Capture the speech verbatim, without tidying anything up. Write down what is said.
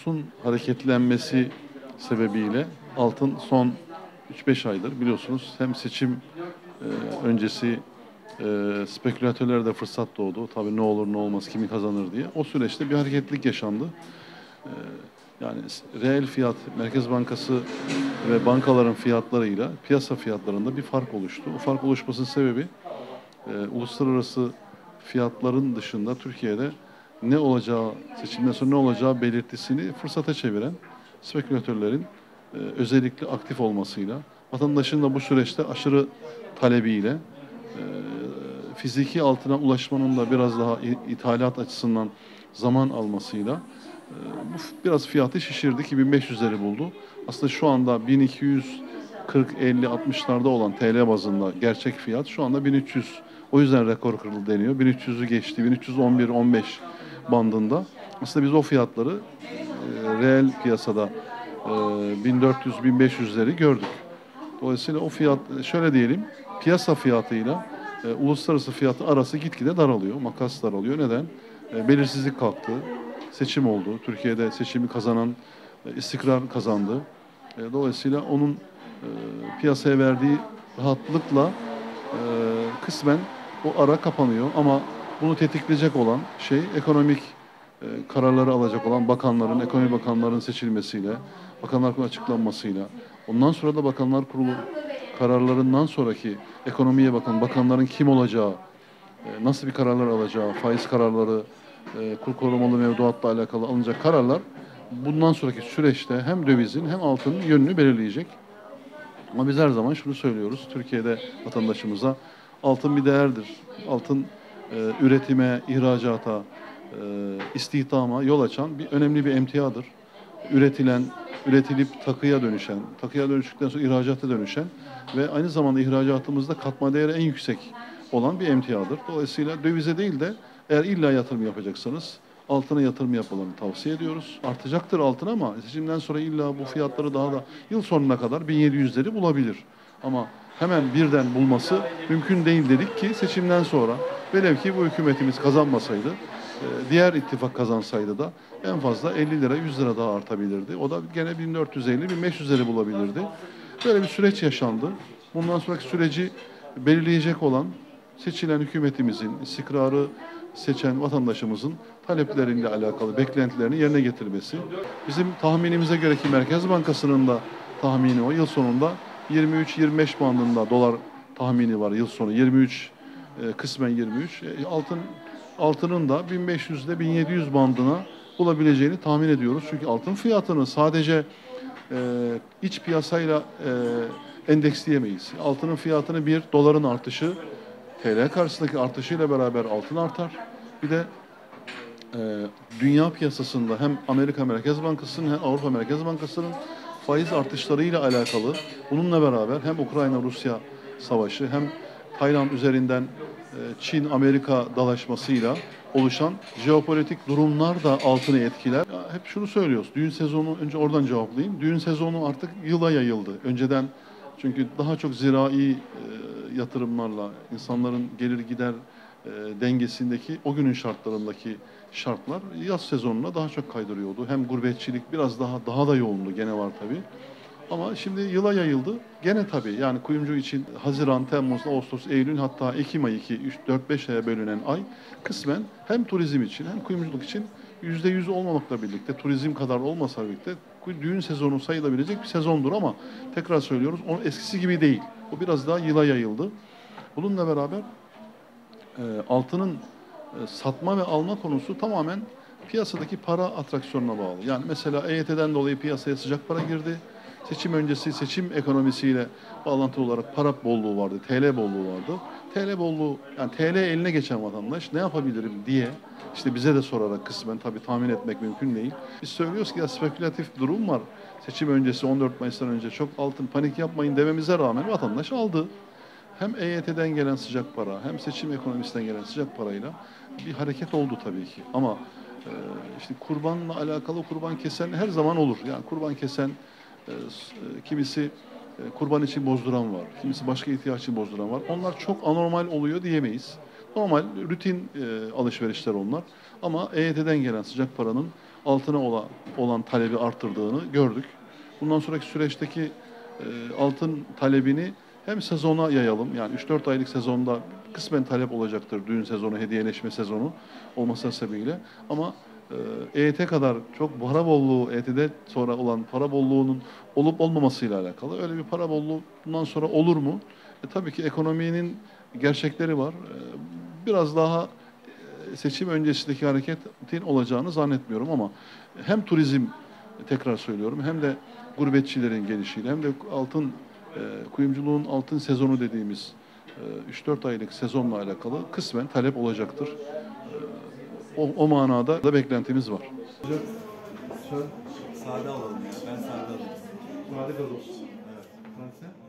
kursun hareketlenmesi sebebiyle altın son üç beş aydır biliyorsunuz hem seçim e, öncesi e, spekülatörlere de fırsat doğdu. Tabii ne olur ne olmaz kimi kazanır diye. O süreçte bir hareketlilik yaşandı. E, yani reel fiyat, Merkez Bankası ve bankaların fiyatlarıyla piyasa fiyatlarında bir fark oluştu. O fark oluşmasının sebebi e, uluslararası fiyatların dışında Türkiye'de ne olacağı, seçimden sonra ne olacağı belirtisini fırsata çeviren spekülatörlerin e, özellikle aktif olmasıyla, vatandaşın da bu süreçte aşırı talebiyle e, fiziki altına ulaşmanın da biraz daha ithalat açısından zaman almasıyla e, bu biraz fiyatı şişirdi. iki bin beş yüzleri buldu. Aslında şu anda bin iki yüz kırk elli altmışlarda olan T L bazında gerçek fiyat şu anda bin üç yüz. O yüzden rekor kırıldı deniyor. bin üç yüzü geçti. bin üç yüz on bir on beş bandında. Aslında biz o fiyatları e, reel piyasada e, bin dört yüz bin beş yüzleri gördük. Dolayısıyla o fiyat şöyle diyelim piyasa fiyatıyla e, uluslararası fiyatı arası gitgide daralıyor. Makas daralıyor. Neden? E, belirsizlik kalktı. Seçim oldu. Türkiye'de seçimi kazanan e, istikrar kazandı. E, dolayısıyla onun e, piyasaya verdiği rahatlıkla e, kısmen o ara kapanıyor ama bunu tetikleyecek olan şey ekonomik e, kararları alacak olan bakanların, ekonomi bakanlarının seçilmesiyle, bakanlar kurulu açıklanmasıyla, ondan sonra da bakanlar kurulu kararlarından sonraki ekonomiye bakan bakanların kim olacağı, e, nasıl bir kararlar alacağı, faiz kararları, e, kur korumalı mevduatla alakalı alınacak kararlar bundan sonraki süreçte hem dövizin hem altının yönünü belirleyecek. Ama biz her zaman şunu söylüyoruz Türkiye'de vatandaşımıza altın bir değerdir. Altın e, üretime, ihracata, e, istihdama yol açan bir önemli bir emtiadır. Üretilen, üretilip takıya dönüşen, takıya dönüştükten sonra ihracata dönüşen ve aynı zamanda ihracatımızda katma değeri en yüksek olan bir emtiadır. Dolayısıyla dövize değil de eğer illa yatırım yapacaksanız altına yatırım yapmalarını tavsiye ediyoruz. Artacaktır altın ama seçimden sonra illa bu fiyatları daha da yıl sonuna kadar bin yedi yüzleri bulabilir. Ama hemen birden bulması mümkün değil dedik ki seçimden sonra velev ki bu hükümetimiz kazanmasaydı diğer ittifak kazansaydı da en fazla elli lira yüz lira daha artabilirdi. O da gene bin dört yüz elli bin beş yüzleri bulabilirdi. Böyle bir süreç yaşandı. Bundan sonraki süreci belirleyecek olan seçilen hükümetimizin, istikrarı seçen vatandaşımızın talepleriyle alakalı beklentilerini yerine getirmesi. Bizim tahminimize göre ki Merkez Bankası'nın da tahmini o yıl sonunda yirmi üç yirmi beş bandında dolar tahmini var yıl sonu. yirmi üç e, kısmen yirmi üç. E, altın altının da bin beş yüz ile bin yedi yüz bandına bulabileceğini tahmin ediyoruz. Çünkü altın fiyatını sadece e, iç piyasayla e, endeksleyemeyiz. Altının fiyatını bir doların artışı T L karşısındaki artışıyla beraber altın artar. Bir de e, dünya piyasasında hem Amerika Merkez Bankası'nın hem Avrupa Merkez Bankası'nın faiz artışlarıyla alakalı bununla beraber hem Ukrayna-Rusya savaşı hem Tayland üzerinden e, Çin-Amerika dalaşmasıyla oluşan jeopolitik durumlar da altını etkiler. Ya, hep şunu söylüyoruz. Düğün sezonu, önce oradan cevaplayayım. Düğün sezonu artık yıla yayıldı. Önceden çünkü daha çok zirai e, yatırımlarla insanların gelir gider e, dengesindeki o günün şartlarındaki şartlar yaz sezonuna daha çok kaydırıyordu. Hem gurbetçilik biraz daha daha da yoğundu gene var tabii. Ama şimdi yıla yayıldı. Gene tabii yani kuyumcu için Haziran, Temmuz, Ağustos, Eylül hatta Ekim ayı iki, üç, dört, beş aya bölünen ay kısmen hem turizm için hem kuyumculuk için yüzde yüz olmamakla birlikte turizm kadar olmasa birlikte düğün sezonu sayılabilecek bir sezondur ama tekrar söylüyoruz o eskisi gibi değil. O biraz daha yıla yayıldı. Bununla beraber e, altının e, satma ve alma konusu tamamen piyasadaki para atraksiyonuna bağlı. Yani mesela E Y T'den dolayı piyasaya sıcak para girdi. Seçim öncesi seçim ekonomisiyle bağlantılı olarak para bolluğu vardı, T L bolluğu vardı. T L bolluğu, yani T L eline geçen vatandaş ne yapabilirim diye işte bize de sorarak kısmen tabii tahmin etmek mümkün değil. Biz söylüyoruz ki ya spekülatif durum var. Seçim öncesi on dört Mayıs'tan önce çok altın panik yapmayın dememize rağmen vatandaş aldı. Hem E Y T'den gelen sıcak para hem seçim ekonomisinden gelen sıcak parayla bir hareket oldu tabii ki. Ama e, işte kurbanla alakalı kurban kesen her zaman olur. Yani kurban kesen e, kimisi e, kurban için bozduran var. Kimisi başka ihtiyaç için bozduran var. Onlar çok anormal oluyor diyemeyiz. Normal rutin e, alışverişler onlar. Ama E Y T'den gelen sıcak paranın altına olan, olan talebi arttırdığını gördük. Bundan sonraki süreçteki e, altın talebini hem sezona yayalım. Yani üç dört aylık sezonda kısmen talep olacaktır. Düğün sezonu, hediyeleşme sezonu olması sebebiyle. Ama e, E Y T kadar çok para bolluğu, E Y T'de sonra olan para bolluğunun olup olmamasıyla alakalı. Öyle bir para bolluğu bundan sonra olur mu? E, tabii ki ekonominin gerçekleri var. E, biraz daha e, seçim öncesindeki hareketin olacağını zannetmiyorum ama hem turizm, tekrar söylüyorum, hem de gurbetçilerin gelişiyle hem de altın e, kuyumculuğun altın sezonu dediğimiz e, üç dört aylık sezonla alakalı kısmen talep olacaktır. E, o, o manada da beklentimiz var. Sade alalım ya. Ben sade alayım. Sade gazoz. Evet. Sen?